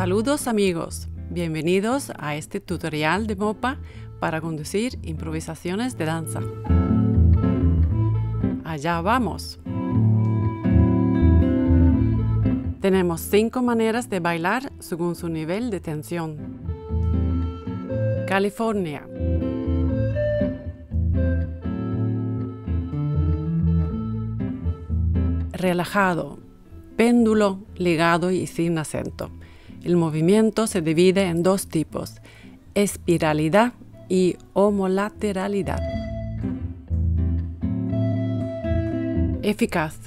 Saludos amigos, bienvenidos a este tutorial de MOPA para conducir improvisaciones de danza. Allá vamos. Tenemos 5 maneras de bailar según su nivel de tensión. California. Relajado, péndulo, ligado y sin acento. El movimiento se divide en 2 tipos, espiralidad y homolateralidad. Eficaz.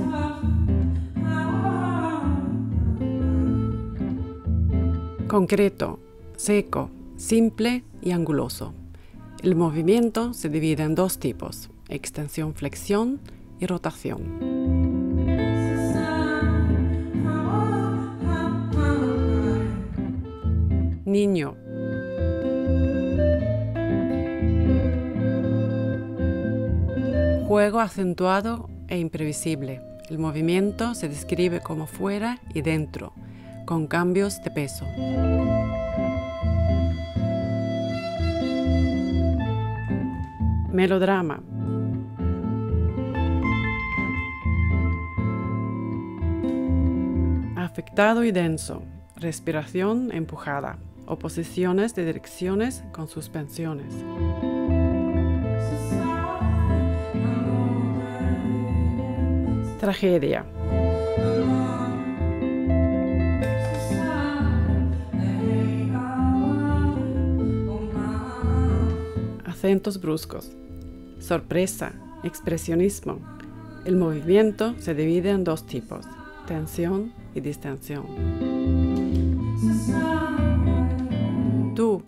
Concreto, seco, simple y anguloso. El movimiento se divide en 2 tipos, extensión-flexión y rotación. Niño. Juego acentuado e imprevisible. El movimiento se describe como fuera y dentro, con cambios de peso. Melodrama. Afectado y denso. Respiración empujada. Oposiciones de direcciones con suspensiones. Tragedia. Acentos bruscos. Sorpresa, expresionismo. El movimiento se divide en 2 tipos, tensión y distensión. Tú.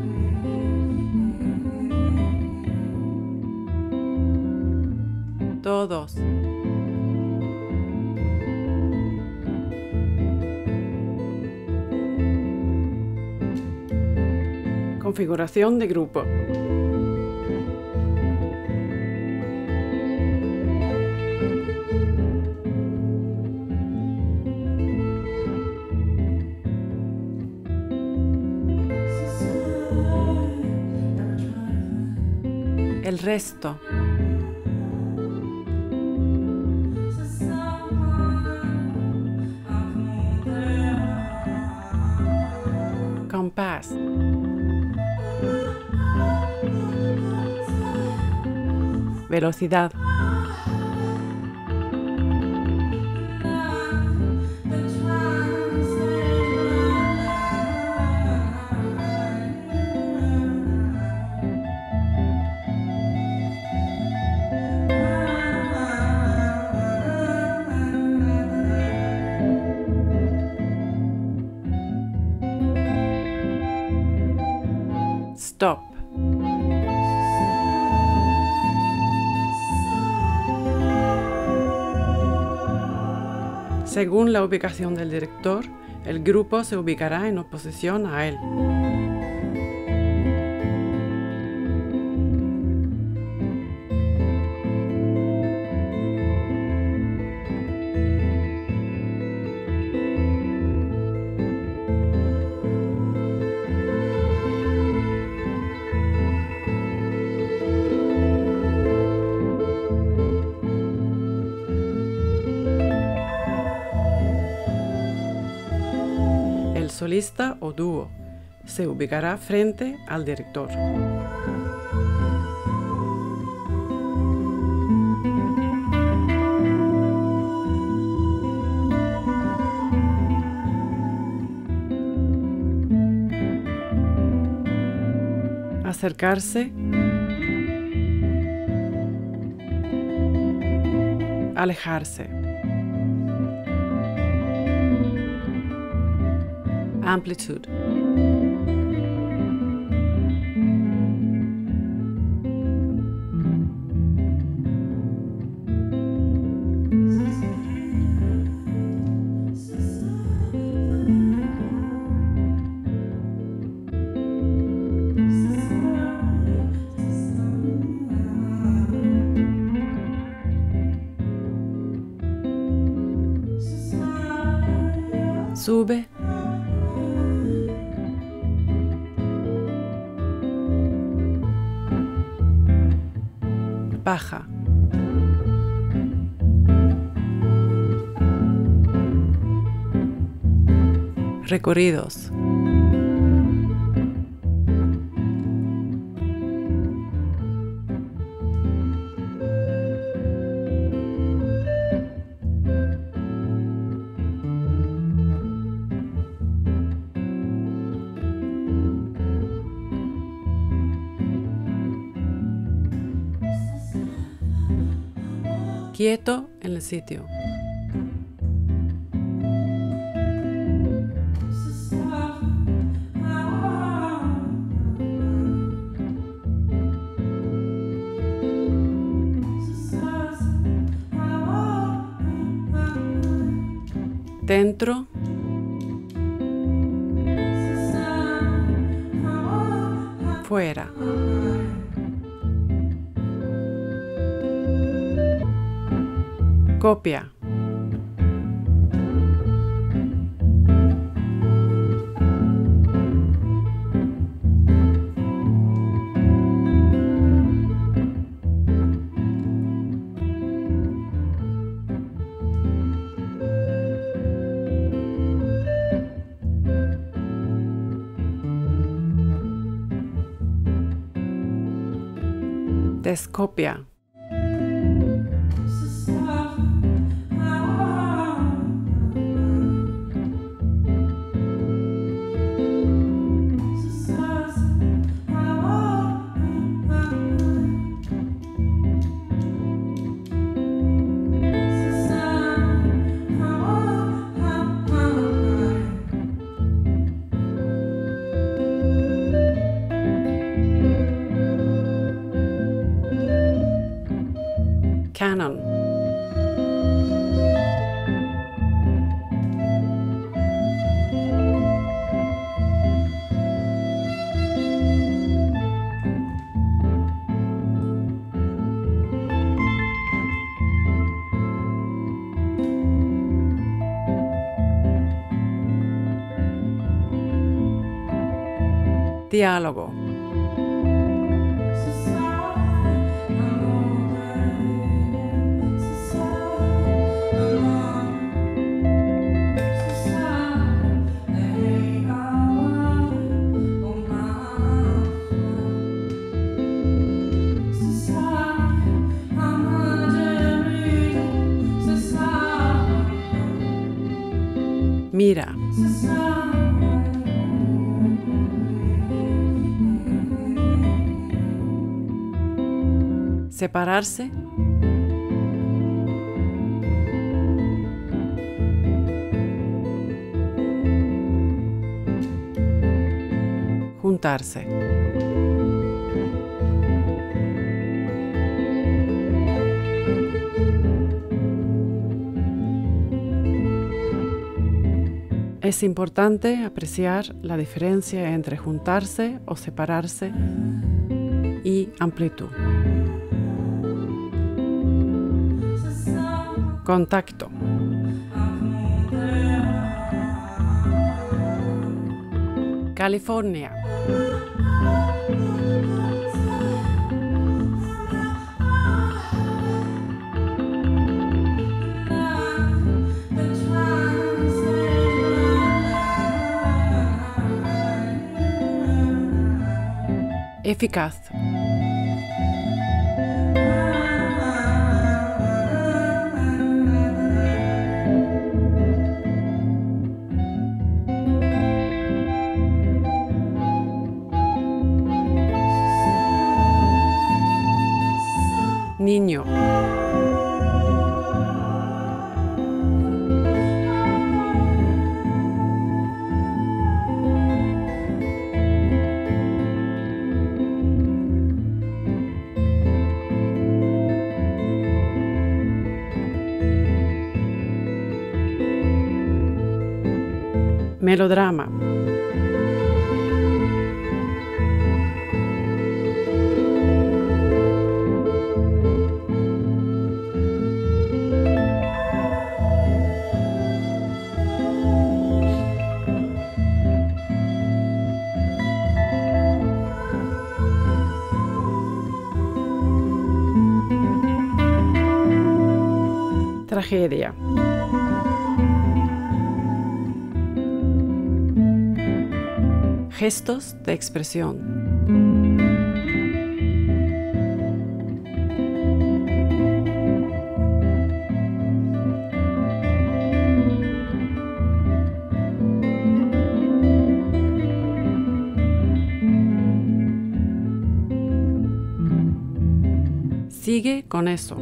Todos. Configuración de grupo. El resto. Compás. Velocidad. Stop. Según la ubicación del director, el grupo se ubicará en oposición a él. Solista o dúo se ubicará frente al director. Acercarse, alejarse. Amplitude. Sube, baja, recorridos, quieto en el sitio. Dentro, fuera. Copia. Descopia. Canon. Diálogo. Mira. Separarse. Juntarse. Es importante apreciar la diferencia entre juntarse o separarse y amplitud. Contacto. California. Eficaz. Niño. Melodrama. Tragedia. Gestos de expresión. Sigue con eso.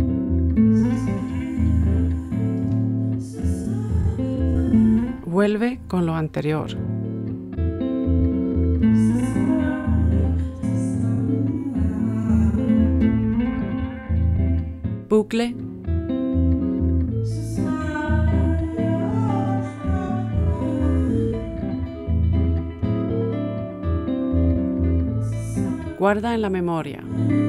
Vuelve con lo anterior. Bucle. Guarda en la memoria.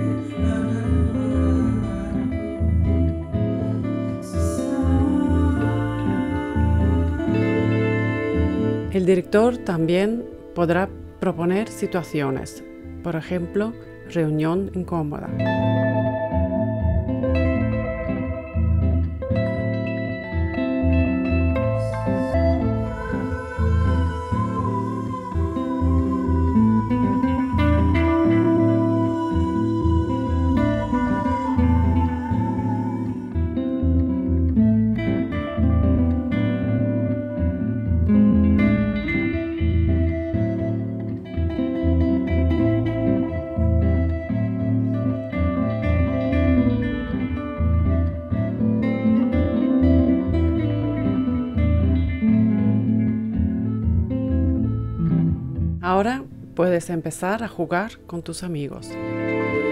El director también podrá proponer situaciones, por ejemplo, reunión incómoda. Ahora puedes empezar a jugar con tus amigos.